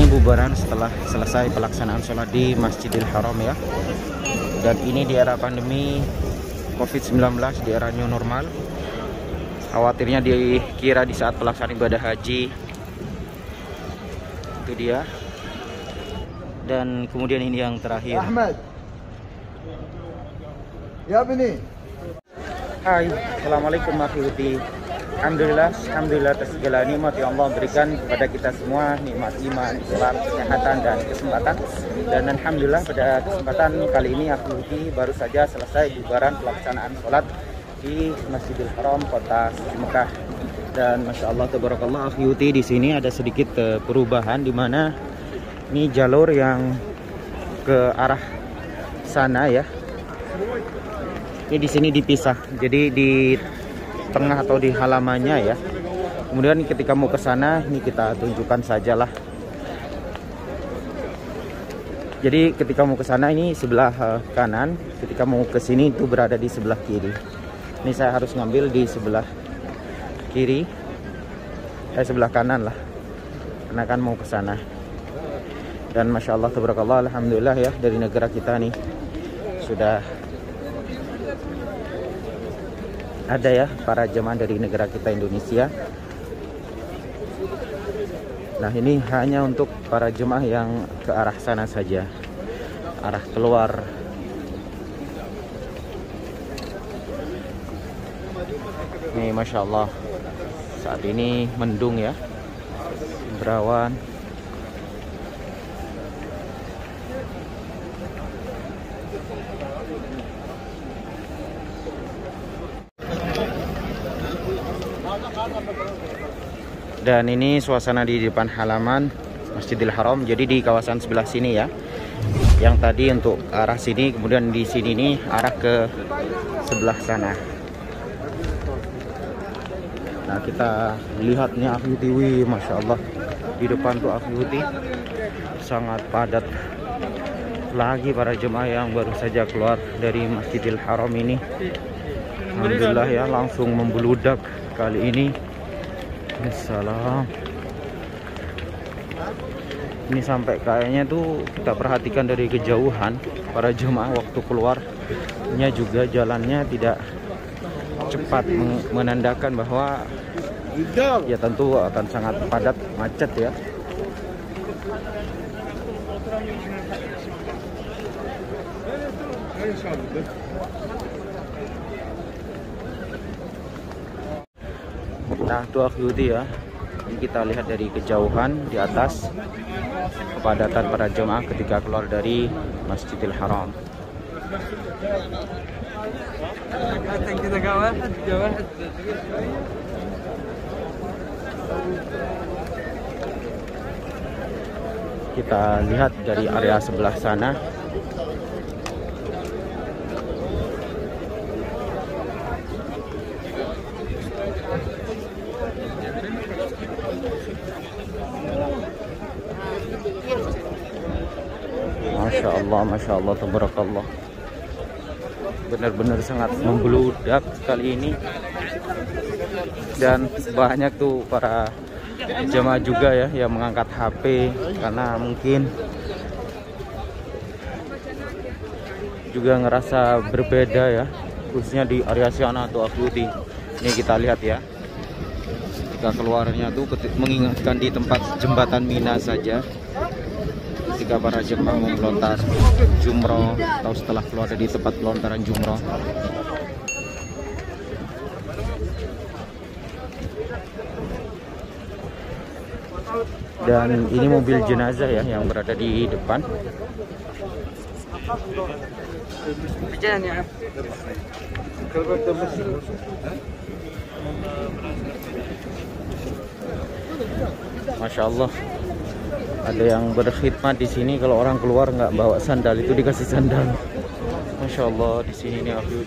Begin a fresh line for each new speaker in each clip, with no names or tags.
pembubaran setelah selesai pelaksanaan sholat di Masjidil Haram ya. Dan ini di era pandemi COVID-19, di era new normal. Khawatirnya dikira di saat pelaksanaan ibadah haji. Itu dia. Dan kemudian ini yang terakhir.
Ahmad. Ya Bini.
Hai, assalamualaikum warahmatullahi. Alhamdulillah atas segala nikmat yang Allah berikan kepada kita semua, nikmat iman, Islam, kesehatan dan kesempatan. Dan alhamdulillah pada kesempatan kali ini Akhi baru saja selesai bubaran pelaksanaan sholat di Masjidil Haram Kota Suci Mekah. Dan masya Allah tabarakallah Akhi di sini ada sedikit perubahan, di mana ini jalur yang ke arah sana ya. Ini di sini dipisah, jadi di tengah atau di halamannya ya. Kemudian ketika mau ke sana ini kita tunjukkan sajalah. Jadi ketika mau ke sana ini sebelah kanan, ketika mau ke sini itu berada di sebelah kiri. Ini saya harus ngambil di sebelah kiri, sebelah kanan lah, karena kan mau ke sana. Dan masya Allah tabarakallah, alhamdulillah ya, dari negara kita nih sudah ada ya para jemaah dari negara kita Indonesia. Nah ini hanya untuk para jemaah yang ke arah sana saja, arah keluar. Nih masya Allah saat ini mendung ya, berawan. Dan ini suasana di depan halaman Masjidil Haram. Jadi di kawasan sebelah sini ya. Yang tadi untuk arah sini, kemudian di sini nih arah ke sebelah sana. Nah kita lihatnya Akhi, masya Allah di depan tuh Akhi sangat padat lagi para jemaah yang baru saja keluar dari Masjidil Haram ini. Alhamdulillah ya, langsung membeludak kali ini. Assalam. Ini sampai kayaknya tuh kita perhatikan dari kejauhan para jemaah waktu keluarnya juga jalannya tidak cepat, menandakan bahwa ya tentu akan sangat padat, macet ya. Nah itu Akhi ya, ini kita lihat dari kejauhan di atas kepadatan para jemaah ketika keluar dari Masjidil Haram. Kita lihat dari area sebelah sana. Masya Allah, tabarakallah. Benar-benar sangat membeludak kali ini. Dan banyak tuh para jemaah juga ya yang mengangkat HP, karena mungkin juga ngerasa berbeda ya, khususnya di area sana tuh Akhi. Ini kita lihat ya, ketika keluarnya tuh mengingatkan di tempat jembatan Mina saja, ketika para jemaah mau melontar jumroh atau setelah keluar dari tempat pelontaran jumroh. Dan ini mobil jenazah ya yang berada di depan. Masya Allah, ada yang berkhidmat di sini. Kalau orang keluar nggak bawa sandal itu dikasih sandal. Masya Allah di sini nih Akhi.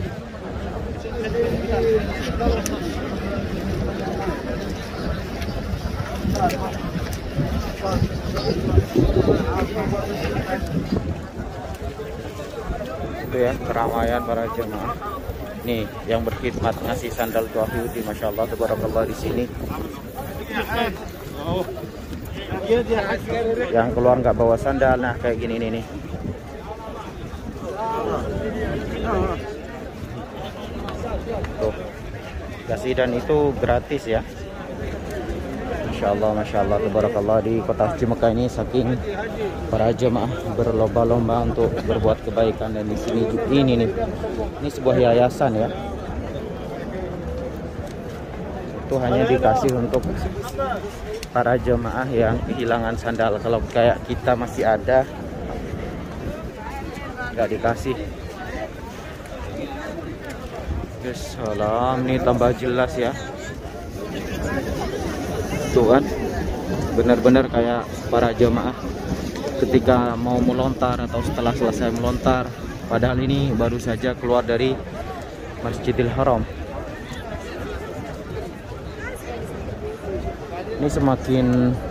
Itu ya keramaian para jemaah. Nih yang berkhidmat ngasih sandal tuh Akhi, masya Allah tabarakallah di sini. Yang keluar nggak bawa sandal, nah kayak gini nih. Tuh, kasih, dan itu gratis ya. Masya Allah, tabarakallah, di kota Haji Mekah ini saking para jemaah berlomba-lomba untuk berbuat kebaikan. Dan di sini ini sebuah yayasan ya. Itu hanya dikasih untuk para jemaah yang kehilangan sandal. Kalau kayak kita masih ada, nggak dikasih. Salam, ini tambah jelas ya. Tuh kan, benar-benar kayak para jemaah ketika mau melontar atau setelah selesai melontar. Padahal ini baru saja keluar dari Masjidil Haram. Ini semakin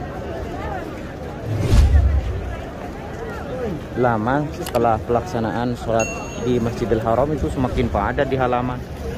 lama setelah pelaksanaan sholat di Masjidil Haram, itu semakin padat di halaman.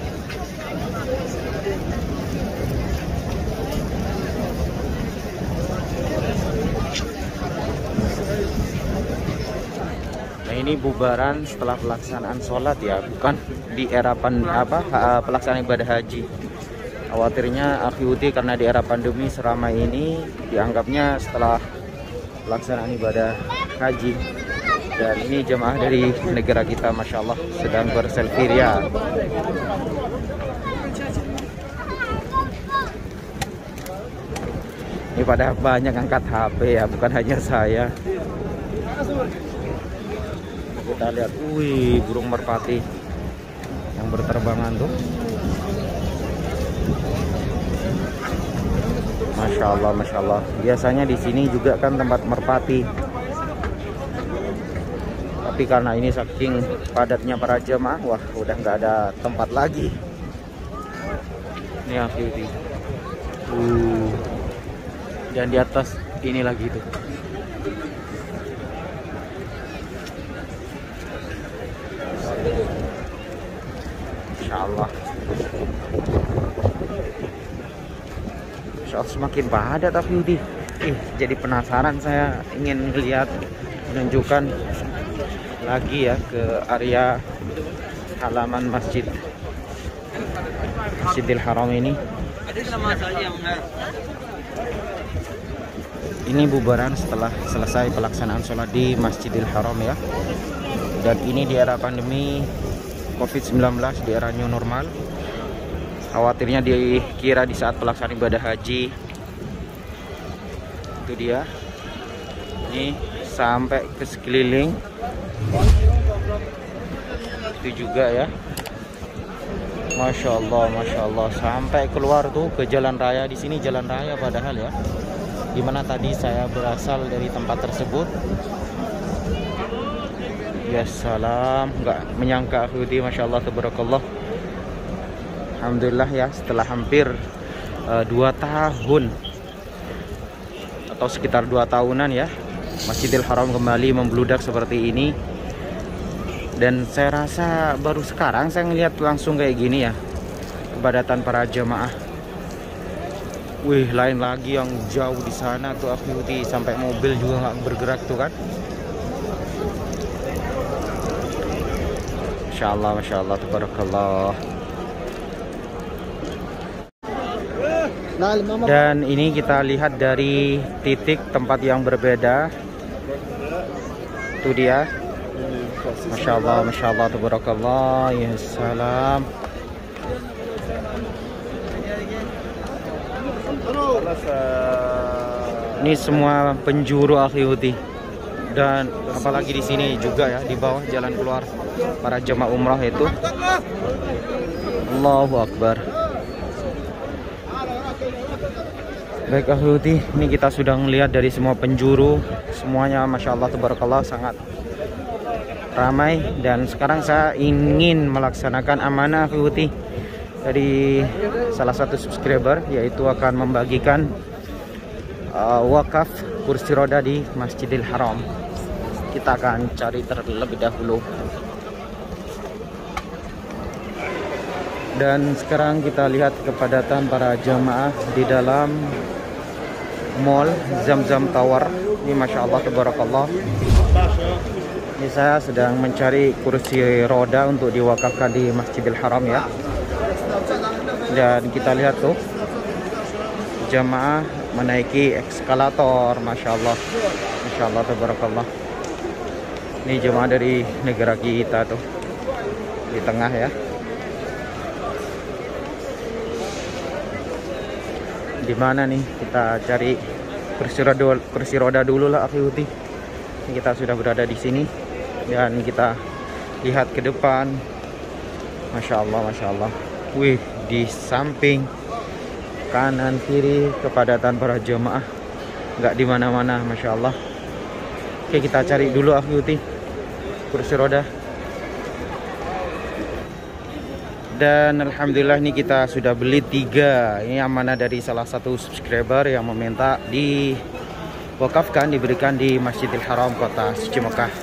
Nah, ini bubaran setelah pelaksanaan sholat ya, bukan di era pelaksanaan ibadah haji. Khawatirnya akhwati karena di era pandemi seramai ini dianggapnya setelah pelaksanaan ibadah haji. Dan ini jemaah dari negara kita, Masya Allah, sedang berselfie ria. Ini pada banyak angkat HP ya, bukan hanya saya. Kita lihat, wih, burung merpati yang berterbangan tuh. Masya Allah. Biasanya di sini juga kan tempat merpati. Tapi karena ini saking padatnya para jemaah, wah, udah nggak ada tempat lagi. Ini akhwati. Dan di atas ini lagi tuh. Insya Allah. Semakin padat akhwati. Jadi penasaran, saya ingin lihat, menunjukkan lagi ya ke area halaman Masjidil Haram ini. Ini bubaran setelah selesai pelaksanaan sholat di Masjidil Haram ya. Dan ini di era pandemi COVID-19, di era new normal. Khawatirnya dikira di saat pelaksanaan ibadah haji. Itu dia. Ini sampai ke sekeliling. Itu juga ya. Masya Allah, sampai keluar tuh ke jalan raya. Di sini jalan raya padahal ya. Dimana tadi saya berasal dari tempat tersebut. Ya salam, nggak menyangka akhwati, Masya Allah, tabarakallah. Alhamdulillah ya, setelah hampir 2 tahun atau sekitar 2 tahunan ya, Masjidil Haram kembali membludak seperti ini. Dan saya rasa baru sekarang saya ngelihat langsung kayak gini ya, kepadatan para jemaah. Wih, lain lagi yang jauh di sana tuh akhwati, sampai mobil juga nggak bergerak tuh kan. Masya Allah, tabarakallah. Dan ini kita lihat dari titik tempat yang berbeda. Itu dia. Masya Allah, tabarakallah. Ya salam. Ini semua penjuru akhwati. Dan apalagi di sini juga ya, di bawah jalan keluar para jemaah umrah itu. Allahu Akbar. Baik akhwati, ini kita sudah melihat dari semua penjuru, semuanya Masya Allah tabarakallah sangat ramai. Dan sekarang saya ingin melaksanakan amanah akhwati dari salah satu subscriber, yaitu akan membagikan wakaf kursi roda di Masjidil Haram. Kita akan cari terlebih dahulu. Dan sekarang kita lihat kepadatan para jamaah di dalam Mall Zamzam Tower. Ini Masya Allah tabarakallah. Ini saya sedang mencari kursi roda untuk diwakafkan di Masjidil Haram ya. Dan kita lihat tuh jamaah menaiki eskalator. Masya Allah tabarakallah. Ini jemaah dari negara kita tuh di tengah ya. Di mana nih kita cari kursi roda dulu lah akhiwati. Kita sudah berada di sini dan kita lihat ke depan. Masya Allah. Wih, di samping kanan kiri kepadatan para jemaah, nggak di mana-mana. Masya Allah. Oke, kita cari dulu akhiwati kursi roda. Dan alhamdulillah ini kita sudah beli 3. Ini amanah dari salah satu subscriber yang meminta diwakafkan, diberikan di Masjidil Haram Kota Suci Mekah.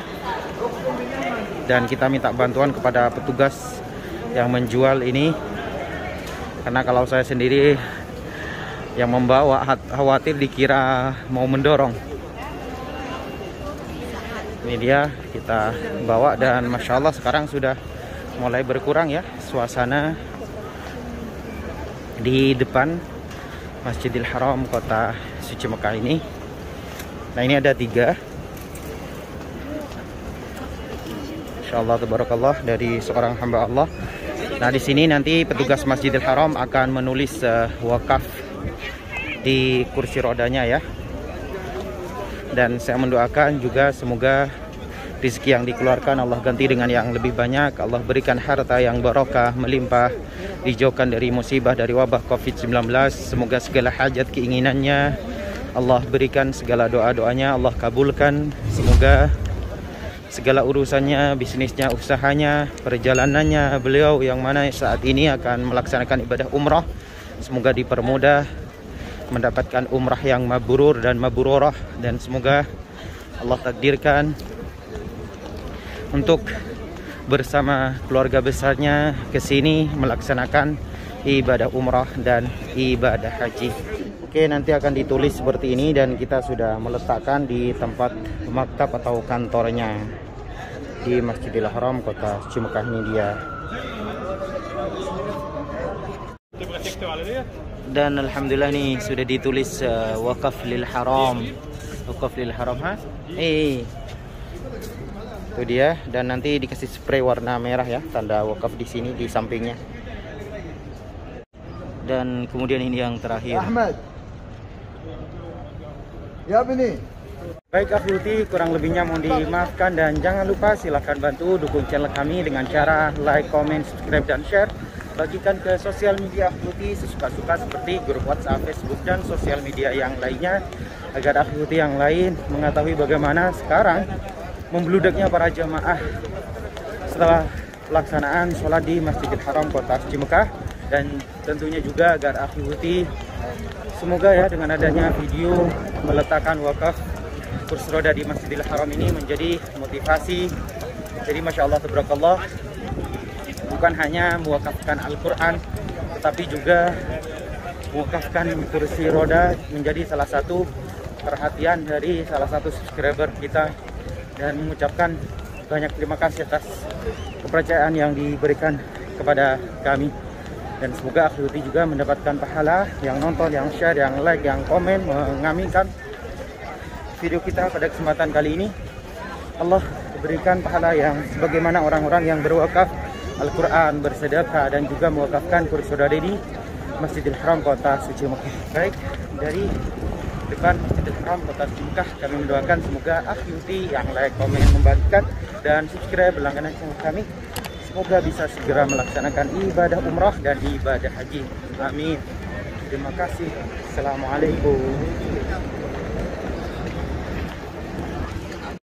Dan kita minta bantuan kepada petugas yang menjual ini, karena kalau saya sendiri yang membawa khawatir dikira mau mendorong. Ini dia, kita bawa dan Masya Allah sekarang sudah mulai berkurang ya suasana di depan Masjidil Haram Kota Suci Mekah ini. Nah, ini ada 3. Masya Allah tabarakallah dari seorang hamba Allah. Nah, di sini nanti petugas Masjidil Haram akan menulis wakaf di kursi rodanya ya. Dan saya mendoakan juga semoga rezeki yang dikeluarkan Allah ganti dengan yang lebih banyak. Allah berikan harta yang barokah, melimpah, dijauhkan dari musibah, dari wabah COVID-19. Semoga segala hajat keinginannya Allah berikan, segala doa-doanya Allah kabulkan. Semoga segala urusannya, bisnisnya, usahanya, perjalanannya beliau yang mana saat ini akan melaksanakan ibadah umrah, semoga dipermudah, mendapatkan umrah yang mabrur dan mabrurah. Dan semoga Allah takdirkan untuk bersama keluarga besarnya ke sini melaksanakan ibadah umrah dan ibadah haji. Oke, nanti akan ditulis seperti ini dan kita sudah meletakkan di tempat maktab atau kantornya di Masjidil Haram Kota Suci Mekah. Ini dia. Dan alhamdulillah nih sudah ditulis wakaf lil haram. Wakaf lil haram itu dia, dan nanti dikasih spray warna merah ya, tanda wakaf di sini di sampingnya. Dan kemudian ini yang terakhir. Ahmad. Ya ini. Baik akhiwati, kurang lebihnya mohon dimaafkan dan jangan lupa silahkan bantu dukung channel kami dengan cara like, comment, subscribe dan share. Bagikan ke sosial media akhiwati sesuka-suka seperti grup WhatsApp, Facebook dan sosial media yang lainnya, agar akhiwati yang lain mengetahui bagaimana sekarang membludaknya para jamaah setelah pelaksanaan sholat di Masjidil Haram Kota Suci Mekah. Dan tentunya juga agar akhiwati semoga ya dengan adanya video meletakkan wakaf kursi roda di Masjidil Haram ini menjadi motivasi. Jadi Masya Allah tabarakallah, bukan hanya mewakafkan Al-Quran, tetapi juga mewakafkan kursi roda menjadi salah satu perhatian dari salah satu subscriber kita. Dan mengucapkan banyak terima kasih atas kepercayaan yang diberikan kepada kami. Dan semoga akhiwati juga mendapatkan pahala yang nonton, yang share, yang like, yang komen, mengaminkan video kita pada kesempatan kali ini. Allah berikan pahala yang sebagaimana orang-orang yang berwakaf Al-Quran, bersedekah, dan juga mewakafkan kursi roda di Masjidil Haram Kota Suci Mekah. Baik, dari depan Masjidil Haram Kota Suci Mekah kami mendoakan semoga akhiwati yang like, komen, membagikan, dan subscribe berlangganan channel kami semoga bisa segera melaksanakan ibadah umrah dan ibadah haji. Amin. Terima kasih. Assalamualaikum.